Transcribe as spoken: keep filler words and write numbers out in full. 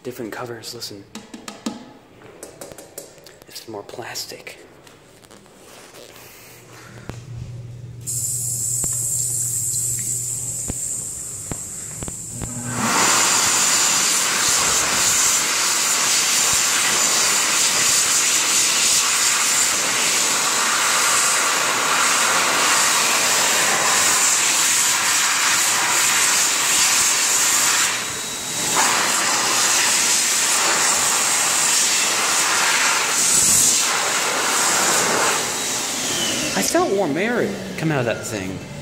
different covers. Listen. This is more plastic. I felt warm air come out of that thing.